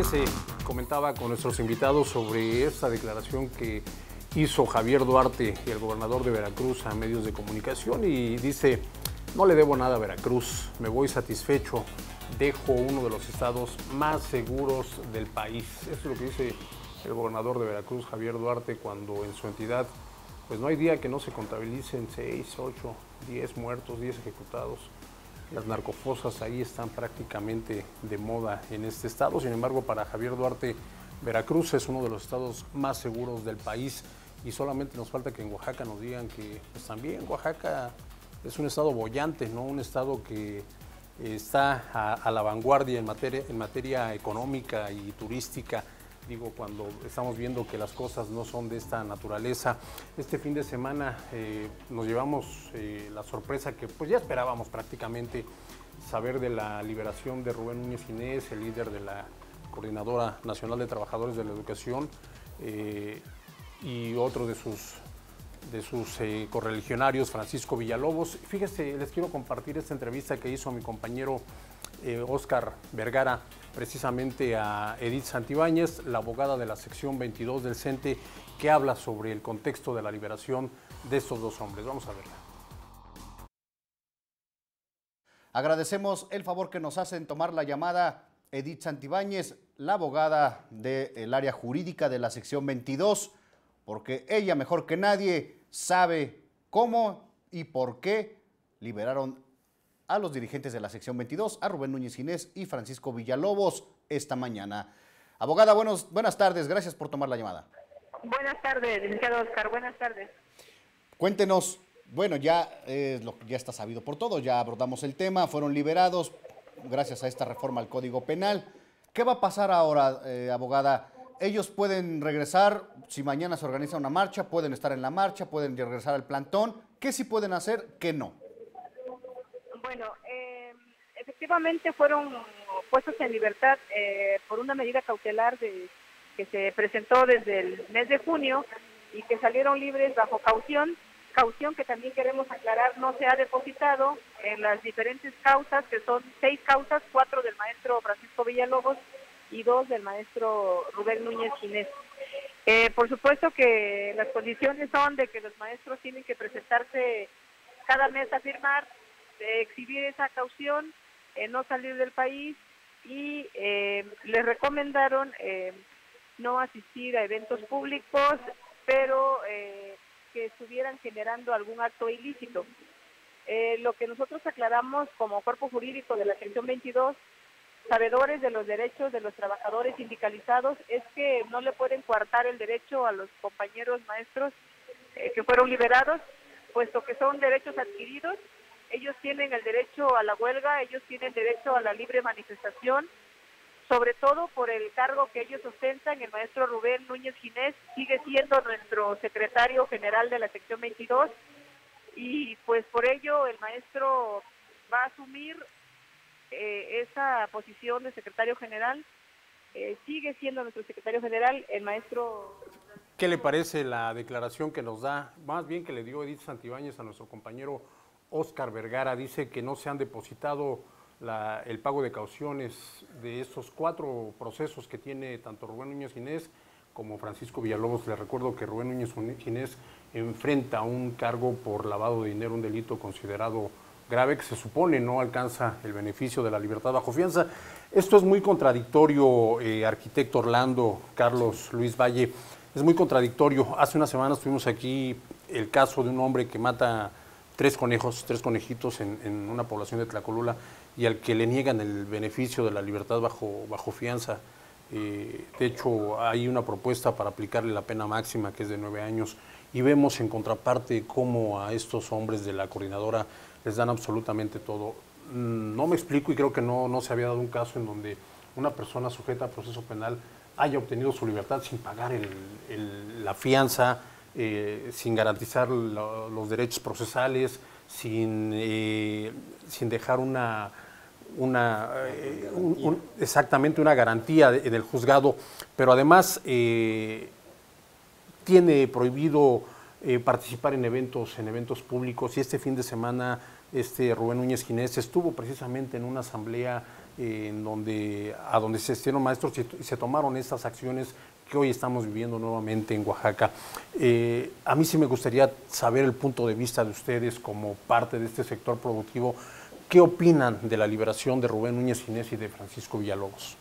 Fíjese, comentaba con nuestros invitados sobre esta declaración que hizo Javier Duarte, el gobernador de Veracruz, a medios de comunicación, y dice: no le debo nada a Veracruz, me voy satisfecho, dejo uno de los estados más seguros del país. Eso es lo que dice el gobernador de Veracruz, Javier Duarte, cuando en su entidad pues no hay día que no se contabilicen 6, 8, 10 muertos, 10 ejecutados. Las narcofosas ahí están prácticamente de moda en este estado. Sin embargo, para Javier Duarte, Veracruz es uno de los estados más seguros del país, y solamente nos falta que en Oaxaca nos digan que pues también Oaxaca es un estado boyante, ¿no? Un estado que está a la vanguardia en materia económica y turística. Digo, cuando estamos viendo que las cosas no son de esta naturaleza. Este fin de semana nos llevamos la sorpresa que pues ya esperábamos prácticamente, saber de la liberación de Rubén Núñez Ginés, el líder de la Coordinadora Nacional de Trabajadores de la Educación, y otro de sus correligionarios, Francisco Villalobos. Fíjese, les quiero compartir esta entrevista que hizo mi compañero Óscar Vergara, precisamente a Edith Santibáñez, la abogada de la sección 22 del CENTE, que habla sobre el contexto de la liberación de estos dos hombres. Vamos a verla. Agradecemos el favor que nos hacen tomar la llamada Edith Santibáñez, la abogada del área jurídica de la sección 22, porque ella mejor que nadie sabe cómo y por qué liberaron a los dirigentes de la sección 22, a Rubén Núñez Ginés y Francisco Villalobos esta mañana. Abogada, buenas tardes, gracias por tomar la llamada. Buenas tardes, licenciado Oscar, buenas tardes. Cuéntenos, bueno, ya está sabido por todos, ya abordamos el tema, fueron liberados gracias a esta reforma al Código Penal. ¿Qué va a pasar ahora, abogada? Ellos pueden regresar, si mañana se organiza una marcha, pueden estar en la marcha, pueden regresar al plantón. ¿Qué sí pueden hacer, qué no? Bueno, efectivamente fueron puestos en libertad por una medida cautelar que se presentó desde el mes de junio y que salieron libres bajo caución que también queremos aclarar no se ha depositado en las diferentes causas, que son 6 causas, 4 del maestro Francisco Villalobos y 2 del maestro Rubén Núñez Ginés. Por supuesto que las condiciones son de que los maestros tienen que presentarse cada mes a firmar, exhibir esa caución, no salir del país, y les recomendaron no asistir a eventos públicos, pero que estuvieran generando algún acto ilícito. Lo que nosotros aclaramos como cuerpo jurídico de la sección 22, sabedores de los derechos de los trabajadores sindicalizados, es que no le pueden coartar el derecho a los compañeros maestros que fueron liberados, puesto que son derechos adquiridos. Ellos tienen el derecho a la huelga, ellos tienen derecho a la libre manifestación, sobre todo por el cargo que ellos ostentan. El maestro Rubén Núñez Ginés sigue siendo nuestro secretario general de la sección 22, y pues por ello el maestro va a asumir esa posición de secretario general. Sigue siendo nuestro secretario general el maestro. ¿Qué le parece la declaración que nos da, más bien que le dio Edith Santibáñez a nuestro compañero Óscar Vergara? Dice que no se han depositado el pago de cauciones de estos 4 procesos que tiene tanto Rubén Núñez Ginés como Francisco Villalobos. Les recuerdo que Rubén Núñez Ginés enfrenta un cargo por lavado de dinero, un delito considerado grave, que se supone no alcanza el beneficio de la libertad bajo fianza. Esto es muy contradictorio, arquitecto Orlando, Carlos Luis Valle, es muy contradictorio. Hace unas semanas tuvimos aquí el caso de un hombre que mata 3 conejitos en una población de Tlacolula, y al que le niegan el beneficio de la libertad bajo fianza. De hecho, hay una propuesta para aplicarle la pena máxima, que es de 9 años, y vemos en contraparte cómo a estos hombres de la coordinadora les dan absolutamente todo. No me explico, y creo que no se había dado un caso en donde una persona sujeta a proceso penal haya obtenido su libertad sin pagar la fianza, sin garantizar los derechos procesales, sin dejar exactamente una garantía en el juzgado, pero además tiene prohibido participar en eventos públicos. Y este fin de semana Rubén Núñez Ginés estuvo precisamente en una asamblea a donde se estuvieron maestros y se tomaron estas acciones que hoy estamos viviendo nuevamente en Oaxaca. A mí sí me gustaría saber el punto de vista de ustedes como parte de este sector productivo. ¿Qué opinan de la liberación de Rubén Núñez Inés y de Francisco Villalobos?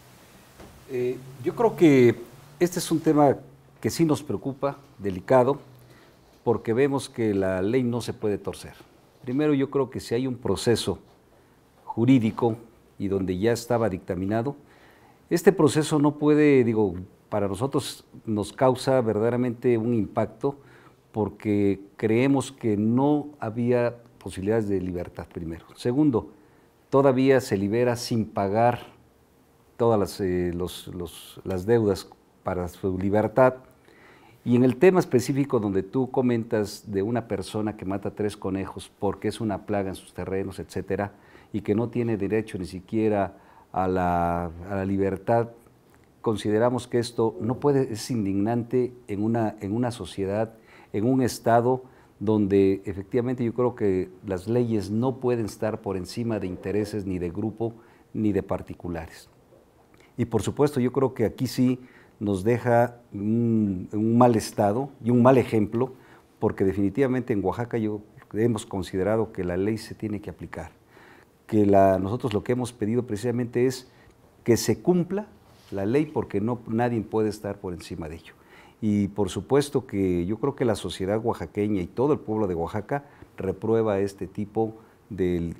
Yo creo que este es un tema que sí nos preocupa, delicado, porque vemos que la ley no se puede torcer. Primero, yo creo que si hay un proceso jurídico y donde ya estaba dictaminado, este proceso no puede, para nosotros nos causa verdaderamente un impacto porque creemos que no había posibilidades de libertad, primero. Segundo, todavía se libera sin pagar todas las deudas para su libertad. Y en el tema específico donde tú comentas de una persona que mata 3 conejos porque es una plaga en sus terrenos, etcétera, y que no tiene derecho ni siquiera a la libertad, consideramos que esto no puede, es indignante en una sociedad, en un estado donde efectivamente yo creo que las leyes no pueden estar por encima de intereses ni de grupo ni de particulares. Y por supuesto yo creo que aquí sí nos deja un mal estado y un mal ejemplo, porque definitivamente en Oaxaca hemos considerado que la ley se tiene que aplicar, que nosotros lo que hemos pedido precisamente es que se cumpla la ley porque nadie puede estar por encima de ello. Y por supuesto que yo creo que la sociedad oaxaqueña y todo el pueblo de Oaxaca reprueba este tipo de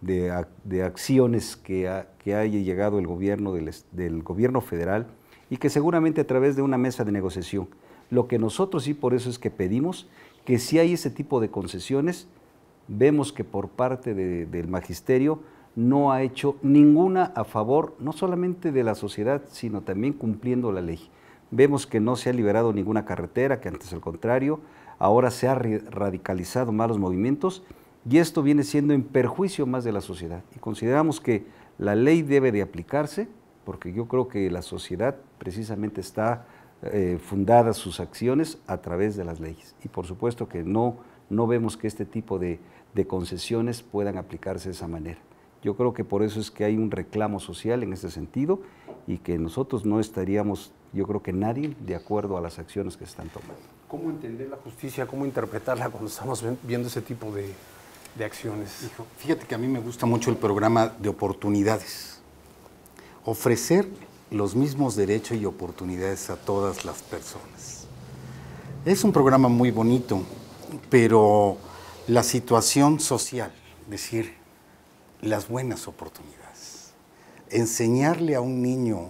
acciones que haya llegado el gobierno del gobierno federal y que seguramente a través de una mesa de negociación. Lo que nosotros sí por eso es que pedimos que si hay ese tipo de concesiones, vemos que por parte del magisterio no ha hecho ninguna a favor, no solamente de la sociedad, sino también cumpliendo la ley. Vemos que no se ha liberado ninguna carretera, que antes al contrario, ahora se ha radicalizado malos movimientos y esto viene siendo en perjuicio más de la sociedad. Y consideramos que la ley debe de aplicarse, porque yo creo que la sociedad precisamente está fundada sus acciones a través de las leyes. Y por supuesto que no vemos que este tipo de concesiones puedan aplicarse de esa manera. Yo creo que por eso es que hay un reclamo social en este sentido y que nosotros no estaríamos, yo creo que nadie, de acuerdo a las acciones que se están tomando. ¿Cómo entender la justicia, cómo interpretarla cuando estamos viendo ese tipo de acciones? Hijo, fíjate que a mí me gusta mucho el programa de oportunidades. Ofrecer los mismos derechos y oportunidades a todas las personas. Es un programa muy bonito, pero la situación social, es decir, las buenas oportunidades, enseñarle a un niño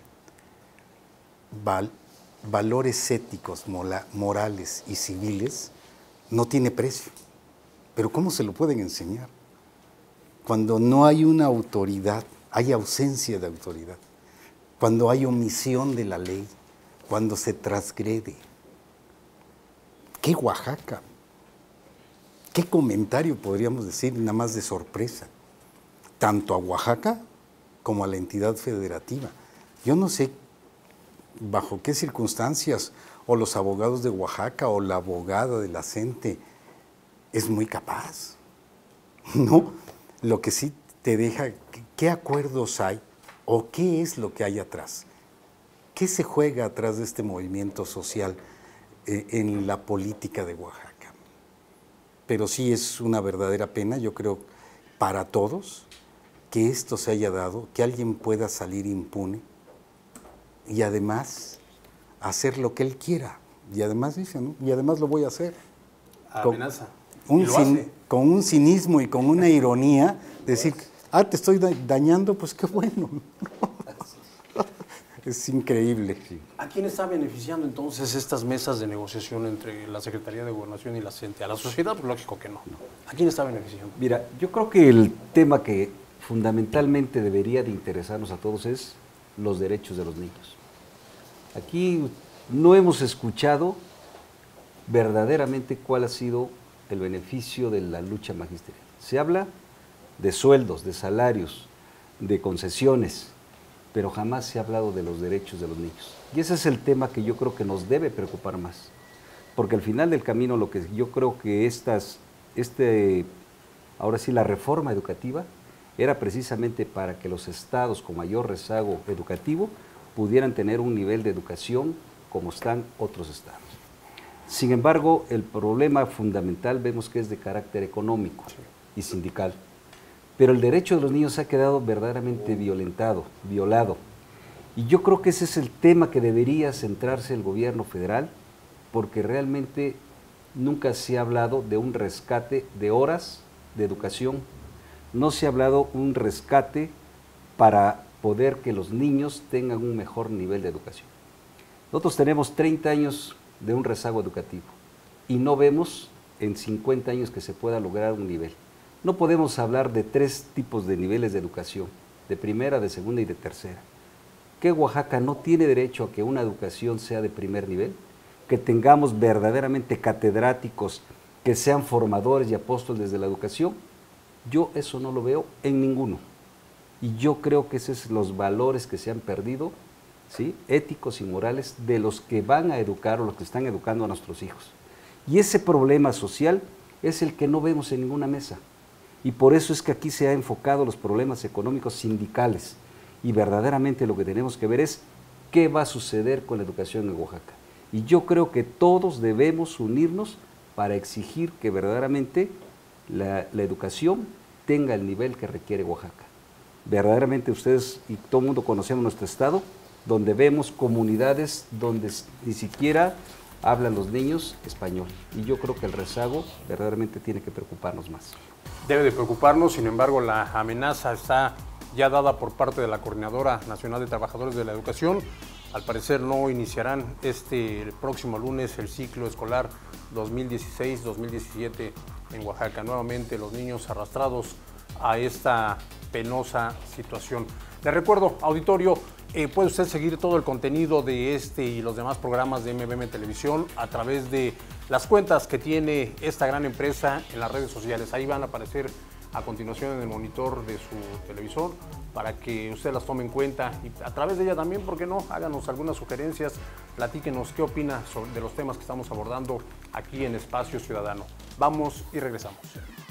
valores éticos, morales y civiles, no tiene precio. Pero ¿cómo se lo pueden enseñar? Cuando no hay una autoridad, hay ausencia de autoridad, cuando hay omisión de la ley, cuando se transgrede. ¿Qué Oaxaca? ¿Qué comentario podríamos decir nada más de sorpresa? Tanto a Oaxaca como a la entidad federativa. Yo no sé bajo qué circunstancias o los abogados de Oaxaca o la abogada de la CENTE es muy capaz. No, lo que sí te deja, ¿qué acuerdos hay o qué es lo que hay atrás? ¿Qué se juega atrás de este movimiento social en la política de Oaxaca? Pero sí es una verdadera pena, yo creo, para todos, que esto se haya dado, que alguien pueda salir impune y además hacer lo que él quiera. Y además dice, ¿no? Y además lo voy a hacer. Amenaza. Con un cinismo y con una ironía, decir, te estoy dañando, pues qué bueno. Es increíble. Sí. ¿A quién está beneficiando entonces estas mesas de negociación entre la Secretaría de Gobernación y la CENTE? ¿A la sociedad? Pues lógico que no. ¿A quién está beneficiando? Mira, yo creo que el tema que fundamentalmente debería de interesarnos a todos es los derechos de los niños. Aquí no hemos escuchado verdaderamente cuál ha sido el beneficio de la lucha magisterial. Se habla de sueldos, de salarios, de concesiones, pero jamás se ha hablado de los derechos de los niños. Y ese es el tema que yo creo que nos debe preocupar más, porque al final del camino lo que yo creo que ahora sí la reforma educativa era precisamente para que los estados con mayor rezago educativo pudieran tener un nivel de educación como están otros estados. Sin embargo, el problema fundamental vemos que es de carácter económico y sindical. Pero el derecho de los niños ha quedado verdaderamente violentado, violado. Y yo creo que ese es el tema que debería centrarse el gobierno federal, porque realmente nunca se ha hablado de un rescate de horas de educación, no se ha hablado un rescate para poder que los niños tengan un mejor nivel de educación. Nosotros tenemos 30 años de un rezago educativo y no vemos en 50 años que se pueda lograr un nivel. No podemos hablar de 3 tipos de niveles de educación, de primera, de segunda y de tercera. ¿Que Oaxaca no tiene derecho a que una educación sea de primer nivel? Que tengamos verdaderamente catedráticos que sean formadores y apóstoles de la educación. Yo eso no lo veo en ninguno. Y yo creo que esos son los valores que se han perdido, ¿sí?, éticos y morales de los que van a educar o los que están educando a nuestros hijos. Y ese problema social es el que no vemos en ninguna mesa. Y por eso es que aquí se ha enfocado los problemas económicos sindicales. Y verdaderamente lo que tenemos que ver es qué va a suceder con la educación en Oaxaca. Y yo creo que todos debemos unirnos para exigir que verdaderamente la educación tenga el nivel que requiere Oaxaca. Verdaderamente ustedes y todo el mundo conocemos nuestro estado, donde vemos comunidades donde ni siquiera hablan los niños español. Y yo creo que el rezago verdaderamente tiene que preocuparnos más. Debe de preocuparnos, sin embargo, la amenaza está ya dada por parte de la Coordinadora Nacional de Trabajadores de la Educación. Al parecer no iniciarán el próximo lunes el ciclo escolar 2016-2017 en Oaxaca. Nuevamente los niños arrastrados a esta penosa situación. Les recuerdo, auditorio, puede usted seguir todo el contenido de este y los demás programas de MBM Televisión a través de las cuentas que tiene esta gran empresa en las redes sociales. Ahí van a aparecer a continuación en el monitor de su televisor para que usted las tome en cuenta y a través de ella también, ¿por qué no? Háganos algunas sugerencias, platíquenos qué opina de los temas que estamos abordando aquí en Espacio Ciudadano. Vamos y regresamos.